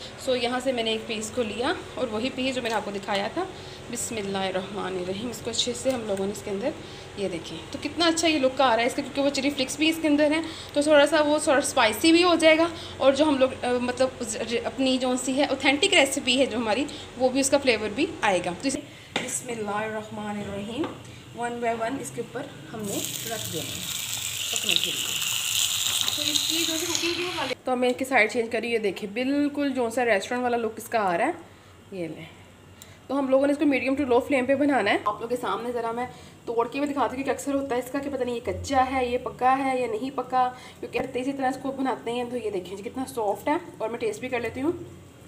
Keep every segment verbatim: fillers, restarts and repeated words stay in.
सो so, यहाँ से मैंने एक पीस को लिया और वही पीस जो मैंने आपको दिखाया था। बिस्मिल्लाहिर्रहमानिर्रहीम। इसको अच्छे से हम लोगों ने इसके अंदर ये देखिए तो कितना अच्छा ये लुक आ रहा है इसका, क्योंकि वो चिली फ्लिक्स भी इसके अंदर है तो थोड़ा सा वो थोड़ा स्पाइसी भी हो जाएगा। और जो हम लोग मतलब अपनी जो सी है ऑथेंटिक रेसिपी है जो हमारी, वो भी उसका फ्लेवर भी आएगा। तो इसे बिस्मिल्लाहिर्रहमानिर्रहीम वन बाय वन इसके ऊपर हमने रख देना है पकने के लिए। तो इसकी जो कुकिंग वाले तो मैं इसकी साइड चेंज करी, ये देखिए बिल्कुल जो सा रेस्टोरेंट वाला लुक इसका आ रहा है। ये ले तो हम लोगों ने इसको मीडियम टू लो फ्लेम पे बनाना है। आप लोगों के सामने ज़रा मैं तोड़ के भी दिखाती हूँ कि अक्सर होता है इसका कि पता नहीं ये कच्चा है, ये पका है या नहीं पका, क्योंकि इसी तरह इसको बनाते हैं। तो ये देखिए जी कितना सॉफ्ट है। और मैं टेस्ट भी कर लेती हूँ।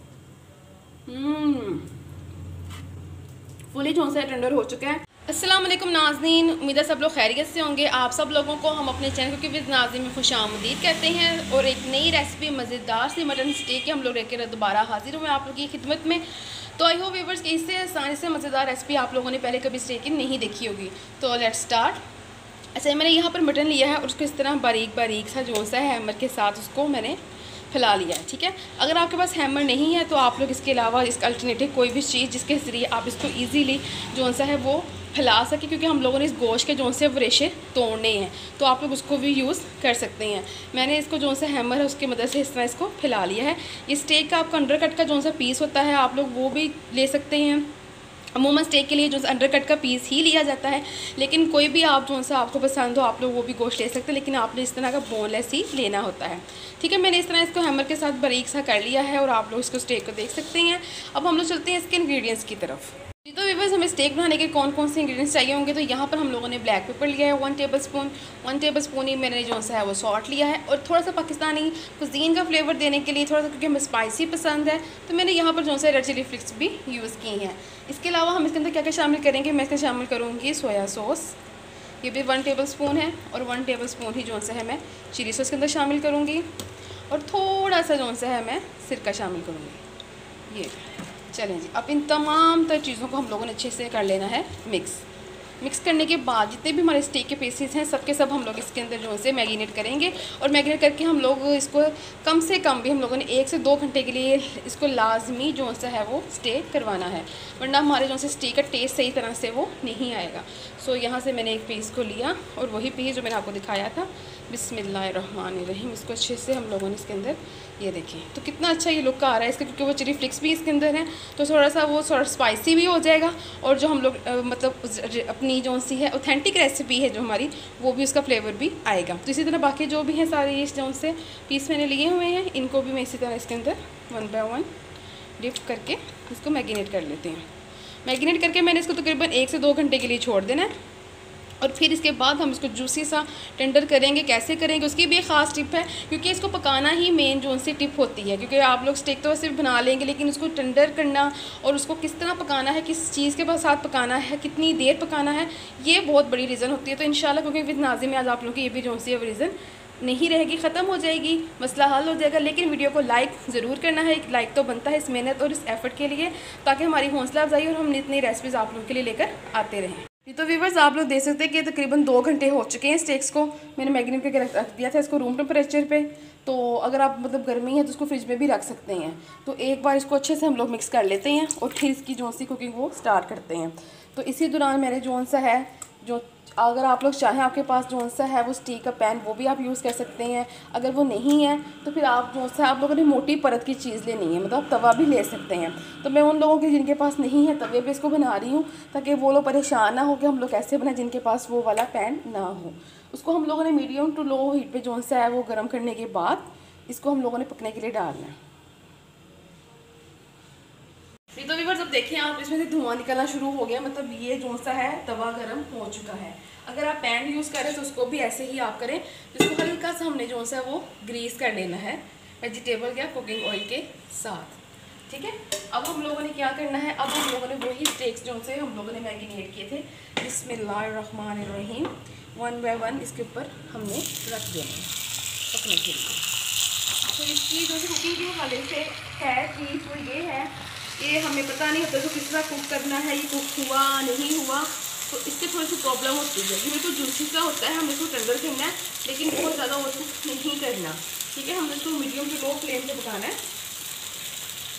फुली जो सा टेंडर हो चुका है। अस्सलाम वालेकुम नाज़रीन, उम्मीद है सब लोग खैरियत से होंगे। आप सब लोगों को हम अपने चैनल क्योंकि विद नाज़रीन में खुशामदीद कहते हैं। और एक नई रेसिपी मज़ेदार सी मटन स्टेक के हम लोग लेकर दोबारा हाजिर हुए आप लोगों की खिदमत में। तो आई होप व्यूअर्स कि इससे आसानी से मज़ेदार रेसिपी आप लोगों ने पहले कभी स्टेक की नहीं देखी होगी। तो लेट्स स्टार्ट। अच्छा, मैंने यहाँ पर मटन लिया है और उसको इस तरह बारीक बारीक सा जो सा है हैमर के साथ उसको मैंने फैला लिया है। ठीक है, अगर आपके पास हैमर नहीं है तो आप लोग इसके अलावा इसका अल्टरनेटिव कोई भी चीज़ जिसके ज़रिए आप इसको ईजीली जो सा है वो फैला सके, क्योंकि हम लोगों ने इस गोश्त के जो से रेशे तोड़ने हैं तो आप लोग उसको भी यूज़ कर सकते हैं। मैंने इसको जो सा हैमर है उसकी मदद से इस तरह इसको फैला लिया है। ये स्टेक का आपका अंडर कट का जो सा पीस होता है आप लोग वो भी ले सकते हैं। अमूमन स्टेक के लिए जो अंडर कट का पीस ही लिया जाता है, लेकिन कोई भी आप जो सा आपको पसंद हो आप लोग वो भी गोश्त ले सकते हैं, लेकिन आपने इस तरह का बोनलेस ही लेना होता है। ठीक है, मैंने इस तरह इसको हैमर के साथ बारीक सा कर लिया है और आप लोग इसको स्टेक को देख सकते हैं। अब हम लोग चलते हैं इसके इंग्रेडिएंट्स की तरफ। तो व्यूअर्स हमें स्टेक बनाने के कौन कौन से इंग्रेडिएंट्स चाहिए होंगे, तो यहाँ पर हम लोगों ने ब्लैक पेपर लिया है one tablespoon one tablespoon ही मैंने जो सा है वो सॉल्ट लिया है। और थोड़ा सा पाकिस्तानी कुजीन का फ्लेवर देने के लिए थोड़ा सा, क्योंकि हमें स्पाइसी पसंद है, तो मैंने यहाँ पर जो सा रेड चिली फ्लिक्स भी यूज़ की हैं। इसके अलावा हम इसके अंदर क्या क्या शामिल करेंगे, मैं इसके शामिल करूँगी सोया सॉस, ये भी वन टेबल स्पून है। और वन टेबल स्पून ही जो सा है मैं चिली सॉस के अंदर शामिल करूँगी। और थोड़ा सा जो सा है मैं सिरका शामिल करूँगी। ये चलें जी, अब इन तमाम तर चीज़ों को हम लोगों ने अच्छे से कर लेना है मिक्स। मिक्स करने के बाद जितने भी हमारे स्टेक के पीसेस हैं सब के सब हम लोग इसके अंदर जो से मैरिनेट करेंगे। और मैरिनेट करके हम लोग इसको कम से कम भी हम लोगों ने एक से दो घंटे के लिए इसको लाजमी जो सा है वो स्टे करवाना है, वरना हमारे जो से स्टेक का टेस्ट सही तरह से वो नहीं आएगा। सो यहाँ से मैंने एक पीस को लिया और वही पीस जो मैंने आपको दिखाया था। बिस्मिल्लाहिर्रहमानिर्रहीम। इसको अच्छे से हम लोगों ने इसके अंदर ये देखिए तो कितना अच्छा ये लुक आ रहा है इसका, क्योंकि वो चिली फ्लिक्स भी इसके अंदर है तो थोड़ा सा वो थोड़ा स्पाइसी भी हो जाएगा। और जो हम लोग मतलब अपनी जो सी है ऑथेंटिक रेसिपी है जो हमारी, वो भी उसका फ्लेवर भी आएगा। तो इसी तरह बाकी जो भी हैं सारे ये जो से पीस मैंने लिए हुए हैं इनको भी मैं इसी तरह इसके अंदर वन बाय वन डिप करके इसको मैरिनेट कर लेते हैं। मैरिनेट करके मैंने इसको तकरीबन एक से दो घंटे के लिए छोड़ देना है। और फिर इसके बाद हम इसको जूसी सा टेंडर करेंगे। कैसे करेंगे उसकी भी एक ख़ास टिप है, क्योंकि इसको पकाना ही मेन जो सी टिप होती है। क्योंकि आप लोग स्टेक तो वैसे भी बना लेंगे, लेकिन उसको टेंडर करना और उसको किस तरह पकाना है, किस चीज़ के साथ पकाना है, कितनी देर पकाना है, ये बहुत बड़ी रीज़न होती है। तो इंशाल्लाह क्योंकि विद नाज़िम में आज आप लोगों की ये भी जो सी है वो रीज़न नहीं रहेगी, ख़त्म हो जाएगी, मसला हल हो जाएगा। लेकिन वीडियो को लाइक ज़रूर करना है, एक लाइक तो बनता है इस मेहनत और इस एफर्ट के लिए, ताकि हमारी हौसला अफजाई और हम इतनी रेसिपीज़ आप लोगों के लिए लेकर आते रहें। तो व्यूअर्स आप लोग देख सकते हैं कि तकरीबन दो घंटे हो चुके हैं। स्टेक्स को मैंने मैरिनेट करके रख दिया था इसको रूम टेम्परेचर पे। तो अगर आप मतलब गर्मी है तो उसको फ्रिज में भी रख सकते हैं। तो एक बार इसको अच्छे से हम लोग मिक्स कर लेते हैं और फिर इसकी जो सी कुकिंग वो स्टार्ट करते हैं। तो इसी दौरान मैंने जो सा है जो अगर आप लोग चाहें आपके पास जो सा है वो स्टीक का पैन वो भी आप यूज़ कर सकते हैं। अगर वो नहीं है तो फिर आप जो सा आप लोगों ने मोटी परत की चीज़ लेनी है, मतलब तवा भी ले सकते हैं। तो मैं उन लोगों के जिनके पास नहीं है तवे पे इसको बना रही हूँ, ताकि वो लोग परेशान ना हो कि हम लोग कैसे बनाएं जिनके पास वो वाला पैन ना हो। उसको हम लोगों ने मीडियम टू लो हीट पे जो सा है वो गर्म करने के बाद इसको हम लोगों ने पकने के लिए डालना है। तो व्यूअर्स अब देखें आप, इसमें से धुआं निकलना शुरू हो गया, मतलब ये जो सा है तवा गरम हो चुका है। अगर आप पैन यूज़ करें तो उसको भी ऐसे ही आप करें। तो इसको हल्का सा हमने जो सा वो ग्रीस कर लेना है वेजिटेबल या कुकिंग ऑयल के साथ। ठीक है, अब हम लोगों ने क्या करना है, अब हम लोगों ने वही स्टेक्स जो से हम लोगों ने मैरिनेट किए थे बिस्मिल्लाहिर्रहमानिर्रहीम वन बाय वन इसके ऊपर हमने रख देना है पकने के लिए। तो इसकी जो कुकिंग के हवाले से है चीज़ वो ये है, ये हमें पता नहीं होता तो किस तरह कुक करना है, ये कुक हुआ नहीं हुआ, तो इससे थोड़ी सी प्रॉब्लम होती है। ये तो जूसी सा होता है, हमें इसको टेंडर करना है, लेकिन बहुत ज़्यादा वो कुक नहीं करना। ठीक है, हमें इसको मीडियम टू लो फ्लेम पे पकाना है।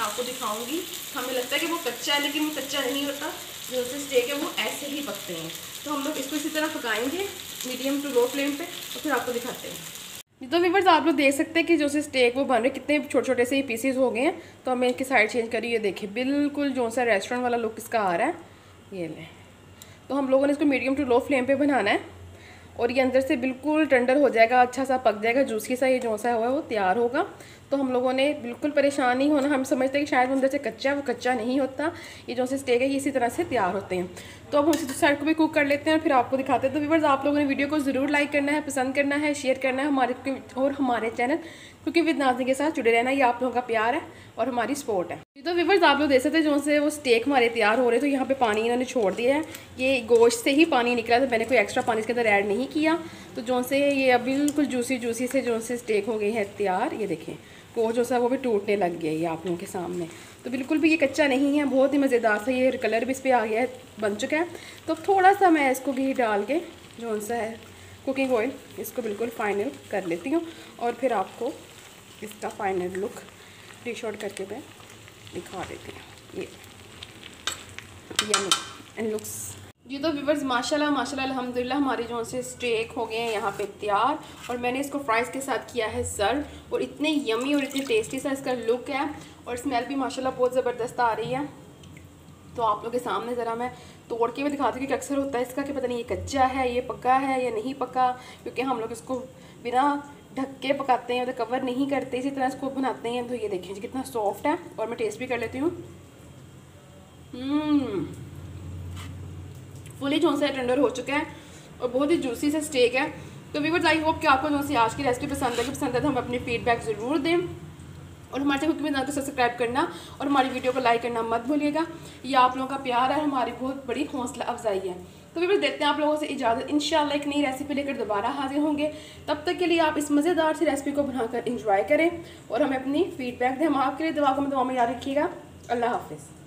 मैं आपको दिखाऊंगी। हमें लगता है कि वो कच्चा है, लेकिन वो कच्चा नहीं होता। जो से स्टेक है वो ऐसे ही पकते हैं। तो हम लोग इसको इसी तरह पकाएंगे मीडियम टू लो फ्लेम पे, और फिर आपको दिखाते हैं। तो व्यूअर्स आप लोग देख सकते हैं कि जो से स्टेक वो बन रहे कितने छोटे छोटे से ही पीसेस हो गए हैं। तो हमें इनकी साइड चेंज करिए, देखिए बिल्कुल जो सा रेस्टोरेंट वाला लुक इसका आ रहा है। ये ले, तो हम लोगों ने इसको मीडियम टू लो फ्लेम पे बनाना है, और ये अंदर से बिल्कुल टेंडर हो जाएगा, अच्छा सा पक जाएगा, जूसी सा ये जो सा हुआ है वो तैयार होगा। तो हम लोगों ने बिल्कुल परेशान नहीं होना। हम समझते हैं कि शायद अंदर से कच्चा है, वो कच्चा नहीं होता। ये जो से स्टेक है ये इसी तरह से तैयार होते हैं। तो अब हम इसी साइड को भी कुक कर लेते हैं और फिर आपको दिखाते हैं। तो व्यूअर्स आप लोगों ने वीडियो को ज़रूर लाइक करना है, पसंद करना है, शेयर करना है हमारे और हमारे चैनल क्योंकि विद नाज़नीन के साथ जुड़े रहना, ये आप लोगों का प्यार है और हमारी सपोर्ट है। तो व्यूअर्स आप लोग देख सकते हैं जो से वो स्टेक हमारे तैयार हो रहे, तो यहाँ पे पानी इन्होंने छोड़ दिया है। ये गोश्त से ही पानी निकला, तो मैंने कोई एक्स्ट्रा पानी इसके अंदर ऐड नहीं किया। तो जो से ये अब बिल्कुल जूसी जूसी से जो से स्टेक हो गई है तैयार। ये देखें गोश्त जो सा वो भी टूटने लग गया है ये आप लोगों के सामने। तो बिल्कुल भी ये कच्चा नहीं है, बहुत ही मज़ेदार सा ये कलर भी इस पर आ गया है, बन चुका है। तो थोड़ा सा मैं इसको घी डाल के जो सा है कुकिंग ऑयल इसको बिल्कुल फाइनल कर लेती हूँ, और फिर आपको इसका फाइनल लुक डिश आउट करके मैं दिखा देती हूँ। ये एंड लुक्स जी। तो व्यूअर्स माशाल्लाह माशाल्लाह अल्हम्दुलिल्लाह हमारी जो से स्टेक हो गए हैं यहाँ पे तैयार, और मैंने इसको फ्राइज़ के साथ किया है सर्व, और इतने यमी और इतने टेस्टी सा इसका लुक है, और स्मेल भी माशाल्लाह बहुत ज़बरदस्त आ रही है। तो आप लोगों के सामने ज़रा मैं तोड़ के भी दिखाती हूँ कि अक्सर होता है इसका कि पता नहीं ये कच्चा है, ये पका है या नहीं पका, क्योंकि हम लोग इसको बिना ढक के पकाते हैं, तो कवर नहीं करते, इसी तरह इसको बनाते हैं। तो ये देखिए कितना सॉफ्ट है, और मैं टेस्ट भी कर लेती हूँ। फुली जो सा टेंडर हो चुका है और बहुत ही जूसी से स्टेक है। तो व्यूअर्स आई होप कि आपको जो सी आज की रेसिपी पसंद है कि पसंद है तो हम अपनी फीडबैक ज़रूर दें, और हमारे चैनल कुकिंग विद नाज़ को सब्सक्राइब करना और हमारी वीडियो को लाइक करना मत भूलिएगा। ये आप लोगों का प्यार है, हमारी बहुत बड़ी हौसला अफजाई है। तो व्यूअर्स देते हैं आप लोगों से इजाज़त, इंशाल्लाह एक नई रेसिपी लेकर दोबारा हाजिर होंगे। तब तक के लिए आप इस मज़ेदार सी रेसिपी को बनाकर इंजॉय करें और हमें अपनी फीडबैक दें। हम आपके लिए दुआ को में दुआ में याद रखिएगा। अल्लाह हाफिज़।